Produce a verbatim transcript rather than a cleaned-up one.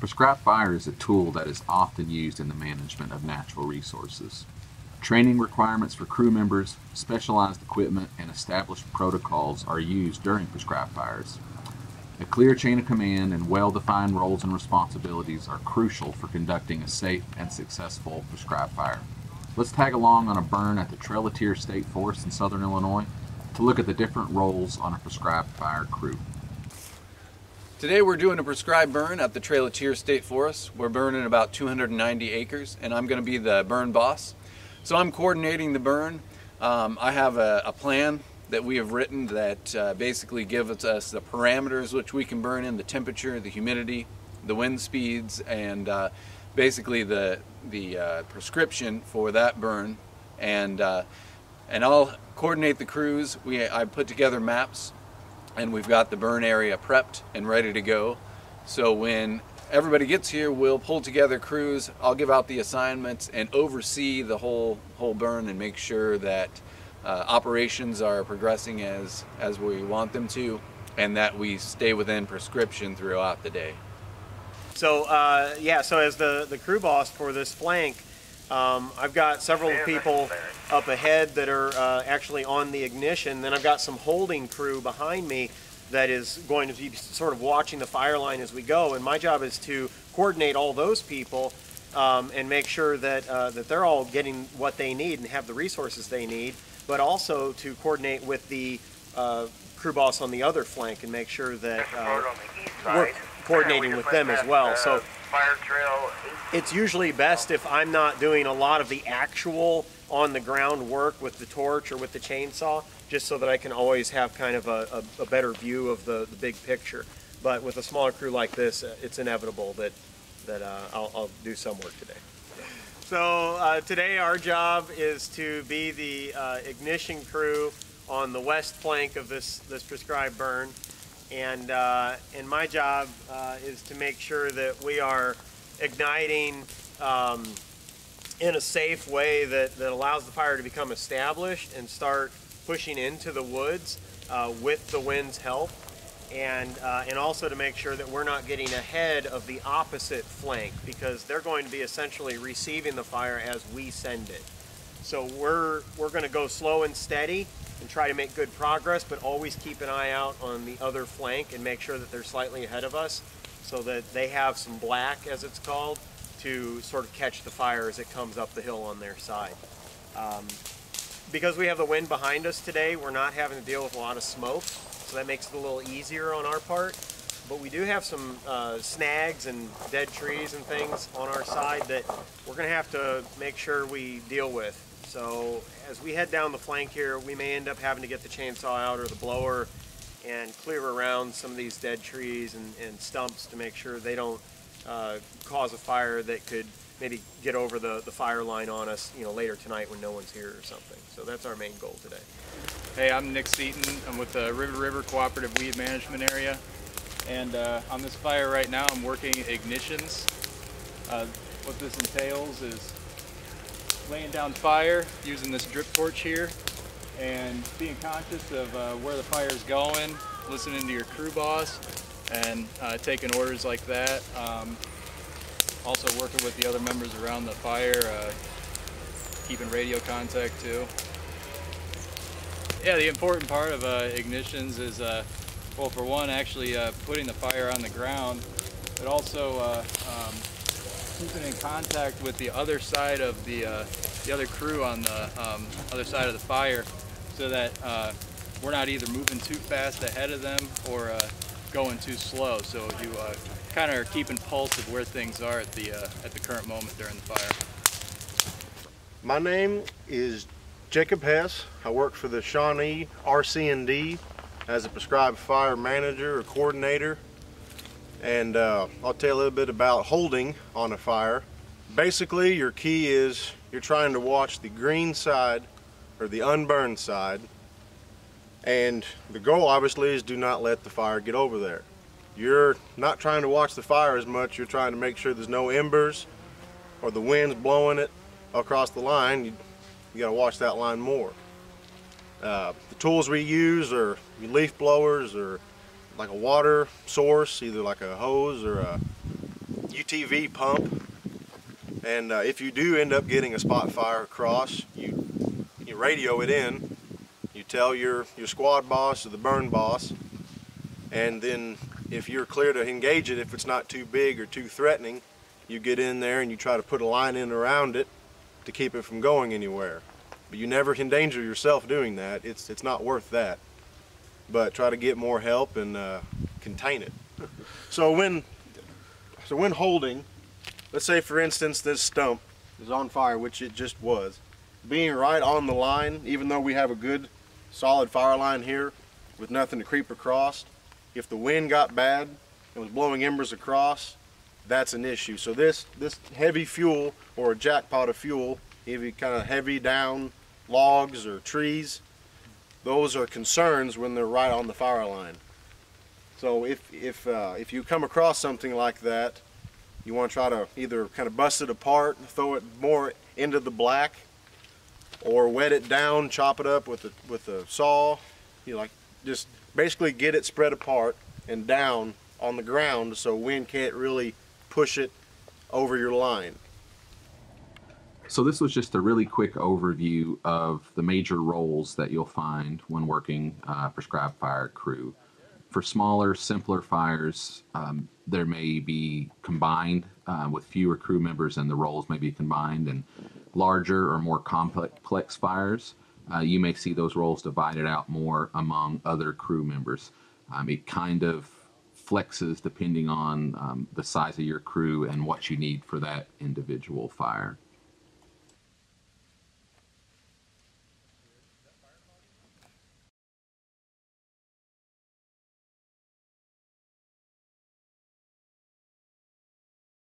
prescribed fire is a tool that is often used in the management of natural resources. Training requirements for crew members, specialized equipment, and established protocols are used during prescribed fires. A clear chain of command and well-defined roles and responsibilities are crucial for conducting a safe and successful prescribed fire. Let's tag along on a burn at the Trail of Tears State Forest in Southern Illinois to look at the different roles on a prescribed fire crew. Today we're doing a prescribed burn at the Trail of Tears State Forest. We're burning about two hundred ninety acres, and I'm going to be the burn boss. So I'm coordinating the burn. Um, I have a, a plan that we have written that uh, basically gives us the parameters which we can burn in, the temperature, the humidity, the wind speeds, and uh, basically the the uh, prescription for that burn. And uh, and I'll coordinate the crews. We I put together maps, and we've got the burn area prepped and ready to go. So when everybody gets here, we'll pull together crews. I'll give out the assignments and oversee the whole whole burn and make sure that uh, operations are progressing as as we want them to, and that we stay within prescription throughout the day. So uh, yeah, so as the the crew boss for this flank, um, I've got several people up ahead that are uh, actually on the ignition. Then I've got some holding crew behind me that is going to be sort of watching the fire line as we go, and my job is to coordinate all those people um, and make sure that uh, that they're all getting what they need and have the resources they need, but also to coordinate with the uh, crew boss on the other flank and make sure that uh, we're coordinating with them as well. So it's usually best if I'm not doing a lot of the actual on the ground work with the torch or with the chainsaw, just so that I can always have kind of a, a, a better view of the, the big picture. But with a smaller crew like this, uh, it's inevitable that, that uh, I'll, I'll do some work today. So uh, today our job is to be the uh, ignition crew on the west flank of this, this prescribed burn. And, uh, and my job uh, is to make sure that we are igniting um, in a safe way that, that allows the fire to become established and start pushing into the woods uh, with the wind's help, and, uh, and also to make sure that we're not getting ahead of the opposite flank, because they're going to be essentially receiving the fire as we send it. So we're, we're going to go slow and steady and try to make good progress, but always keep an eye out on the other flank and make sure that they're slightly ahead of us so that they have some black, as it's called, to sort of catch the fire as it comes up the hill on their side. Um, because we have the wind behind us today, we're not having to deal with a lot of smoke, so that makes it a little easier on our part. But we do have some uh, snags and dead trees and things on our side that we're going to have to make sure we deal with. So as we head down the flank here, we may end up having to get the chainsaw out or the blower and clear around some of these dead trees and, and stumps to make sure they don't uh, cause a fire that could maybe get over the, the fire line on us, you know, later tonight when no one's here or something. So that's our main goal today. Hey, I'm Nick Seaton. I'm with the River River Cooperative Weed Management Area. And uh, on this fire right now, I'm working ignitions. Uh, what this entails is laying down fire using this drip torch here and being conscious of uh, where the fire is going, listening to your crew boss, and uh, taking orders like that. Um, also working with the other members around the fire, uh, keeping radio contact too. Yeah, the important part of uh, ignitions is, uh, well, for one, actually uh, putting the fire on the ground, but also uh, um, keeping in contact with the other side of the uh, the other crew on the um, other side of the fire, so that uh, we're not either moving too fast ahead of them or uh, going too slow. So you uh, kind of are keeping pulse of where things are at the uh, at the current moment during the fire. My name is Jacob Hess. I work for the Shawnee R C and D as a prescribed fire manager or coordinator. And uh, I'll tell you a little bit about holding on a fire. Basically, your key is you're trying to watch the green side or the unburned side, and the goal obviously is do not let the fire get over there. You're not trying to watch the fire as much, you're trying to make sure there's no embers or the wind's blowing it across the line. You, you gotta watch that line more. Uh, the tools we use are leaf blowers or like a water source, either like a hose or a U T V pump, and uh, if you do end up getting a spot fire across, you you radio it in, you tell your your squad boss or the burn boss, and then if you're clear to engage it, if it's not too big or too threatening, you get in there and you try to put a line in around it to keep it from going anywhere. But you never endanger yourself doing that. It's it's not worth that. But try to get more help and uh, contain it. So when so when holding, let's say for instance this stump is on fire, which it just was, being right on the line, even though we have a good solid fire line here with nothing to creep across, if the wind got bad and was blowing embers across, that's an issue. So this this heavy fuel, or a jackpot of fuel, heavy kind of heavy down logs or trees, those are concerns when they're right on the fire line. So if if uh, if you come across something like that, you want to try to either kind of bust it apart, throw it more into the black, or wet it down, chop it up with a with a saw. You know, like just basically get it spread apart and down on the ground so wind can't really push it over your line. So this was just a really quick overview of the major roles that you'll find when working uh, prescribed fire crew. For smaller, simpler fires, um, there may be combined uh, with fewer crew members, and the roles may be combined. And larger or more complex fires, uh, you may see those roles divided out more among other crew members. Um, it kind of flexes depending on um, the size of your crew and what you need for that individual fire.